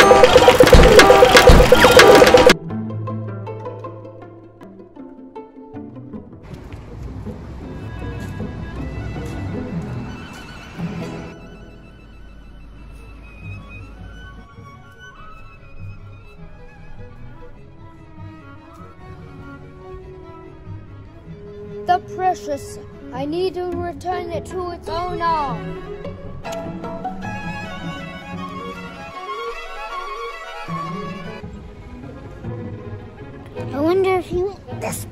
The precious. I need to return it to its owner. I wonder if he went this way.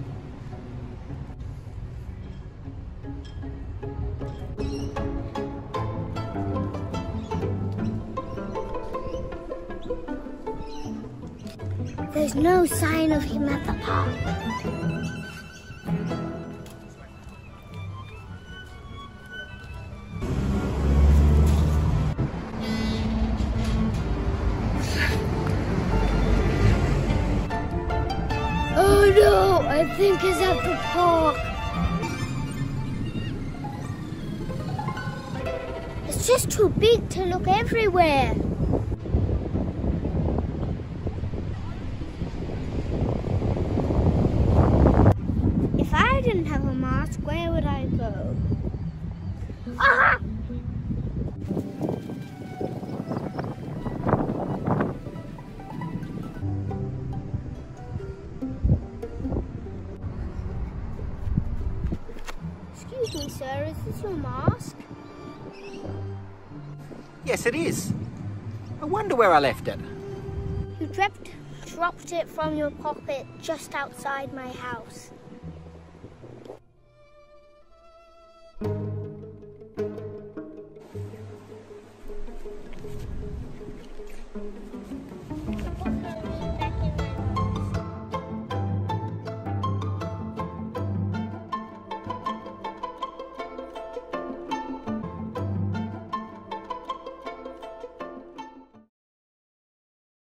There's no sign of him at the park. Oh no, I think he's at the park. It's just too big to look everywhere. If I didn't have a mask, where would I go? Aha! Excuse me, sir, is this your mask? Yes, it is. I wonder where I left it. You dropped it from your pocket just outside my house.